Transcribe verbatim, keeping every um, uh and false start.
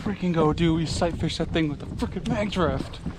freaking go do. We sight fish that thing with a freaking mag drift.